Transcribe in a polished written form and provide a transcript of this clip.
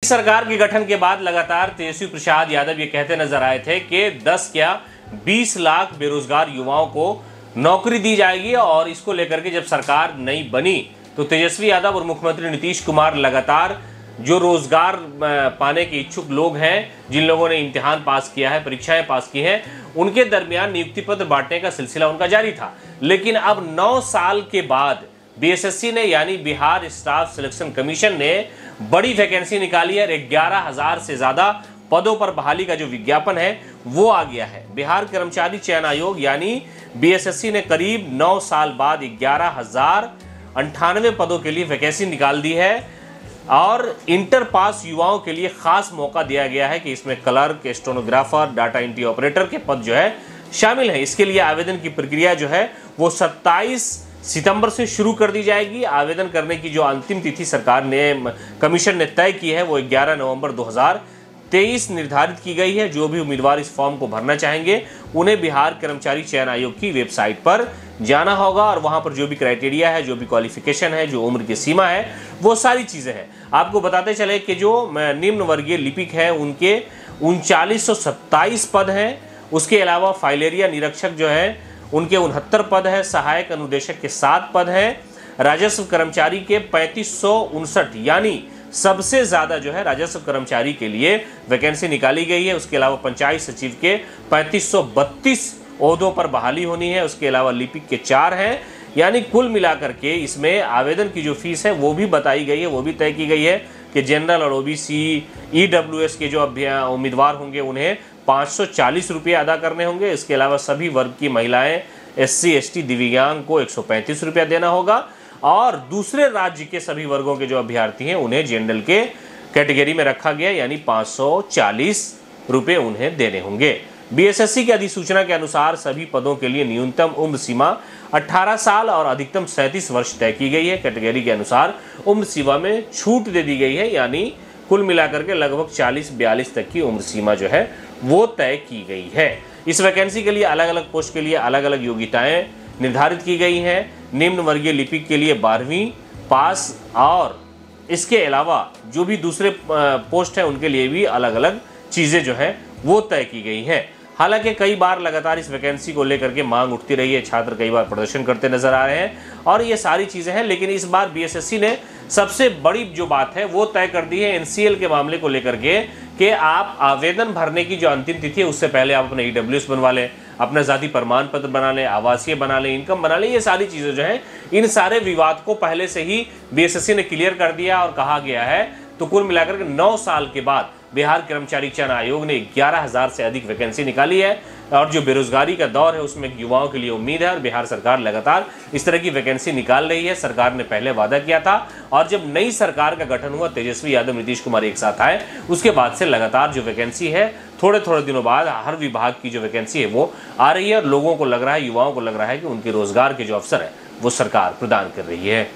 सरकार के गठन के बाद लगातार तेजस्वी प्रसाद यादव ये कहते नजर आए थे कि 10 क्या 20 लाख बेरोजगार युवाओं को नौकरी दी जाएगी और इसको लेकर के जब सरकार नई बनी तो तेजस्वी यादव और मुख्यमंत्री नीतीश कुमार लगातार जो रोजगार पाने के इच्छुक लोग हैं, जिन लोगों ने इम्तिहान पास किया है, परीक्षाएं पास की हैं, उनके दरमियान नियुक्ति पत्र बांटने का सिलसिला उनका जारी था। लेकिन अब 9 साल के बाद बीएसएससी ने यानी बिहार स्टाफ सिलेक्शन कमीशन ने बड़ी वैकेंसी निकाली है। 11,000 से ज्यादा पदों पर बहाली का जो विज्ञापन है वो आ गया है। बिहार कर्मचारी चयन आयोग यानी बीएसएससी ने करीब 9 साल बाद 11,098 पदों के लिए वैकेंसी निकाल दी है और इंटर पास युवाओं के लिए खास मौका दिया गया है कि इसमें clerk, stenographer, data entry operator के पद जो है शामिल हैं। इसके लिए आवेदन की प्रक्रिया जो है वो 27 सितंबर से शुरू कर दी जाएगी। आवेदन करने की जो अंतिम तिथि सरकार ने कमीशन ने तय की है वो 11 नवंबर 2023 निर्धारित की गई है। जो भी उम्मीदवार इस फॉर्म को भरना चाहेंगे उन्हें बिहार कर्मचारी चयन आयोग की वेबसाइट पर जाना होगा और वहां पर जो भी क्राइटेरिया है, जो भी क्वालिफिकेशन है, जो उम्र की सीमा है, वो सारी चीजें हैं। आपको बताते चले कि जो निम्न वर्गीय लिपिक है उनके 3927 पद हैं। उसके अलावा फाइलेरिया निरीक्षक जो है उनके 69 पद है। सहायक अनुदेशक के 7 पद हैं। राजस्व कर्मचारी के 3559 यानी सबसे ज्यादा जो है राजस्व कर्मचारी के लिए वैकेंसी निकाली गई है। उसके अलावा पंचायत सचिव के 3532 ओहदों पर बहाली होनी है। उसके अलावा लिपिक के 4 हैं। यानी कुल मिलाकर के इसमें आवेदन की जो फीस है वो भी बताई गई है, वो भी तय की गई है कि जनरल और ओबीसी, ईडब्ल्यूएस के जो उम्मीदवार होंगे उन्हें 540 रुपये अदा करने होंगे। इसके अलावा सभी वर्ग की महिलाएं, एससी, एसटी, दिव्यांग को 135 रुपया देना होगा और दूसरे राज्य के सभी वर्गों के जो अभ्यर्थी हैं उन्हें जनरल के कैटेगरी में रखा गया यानी 540 रुपये उन्हें देने होंगे। बीएसएससी की अधिसूचना के अनुसार सभी पदों के लिए न्यूनतम उम्र सीमा 18 साल और अधिकतम 37 वर्ष तय की गई है। कैटेगरी के अनुसार उम्र सीमा में छूट दे दी गई है यानी कुल मिलाकर के लगभग 40-42 तक की उम्र सीमा जो है वो तय की गई है। इस वैकेंसी के लिए अलग अलग पोस्ट के लिए अलग अलग योग्यताएं निर्धारित की गई हैं। निम्न वर्गीय लिपिक के लिए 12वीं पास और इसके अलावा जो भी दूसरे पोस्ट हैं उनके लिए भी अलग अलग चीज़ें जो हैं वो तय की गई हैं। हालांकि कई बार लगातार इस वैकेंसी को लेकर के मांग उठती रही है, छात्र कई बार प्रदर्शन करते नजर आ रहे हैं और ये सारी चीज़ें हैं। लेकिन इस बार बीएसएससी ने सबसे बड़ी जो बात है वो तय कर दी है एनसीएल के मामले को लेकर के कि आप आवेदन भरने की जो अंतिम तिथि है उससे पहले आप अपना ईडब्ल्यूएस बनवा लें, अपना जाति प्रमाण पत्र बना लें, आवासीय बना लें, इनकम बना लें। ये सारी चीज़ें जो हैं इन सारे विवाद को पहले से ही बीएसएससी ने क्लियर कर दिया और कहा गया है। तो कुल मिलाकर के 9 साल के बाद बिहार कर्मचारी चयन आयोग ने 11,000 से अधिक वैकेंसी निकाली है और जो बेरोजगारी का दौर है उसमें युवाओं के लिए उम्मीद है और बिहार सरकार लगातार इस तरह की वैकेंसी निकाल रही है। सरकार ने पहले वादा किया था और जब नई सरकार का गठन हुआ, तेजस्वी यादव, नीतीश कुमार एक साथ आए, उसके बाद से लगातार जो वैकेंसी है थोड़े थोड़े दिनों बाद हर विभाग की जो वैकेंसी है वो आ रही है और लोगों को लग रहा है, युवाओं को लग रहा है कि उनके रोजगार के जो अवसर है वो सरकार प्रदान कर रही है।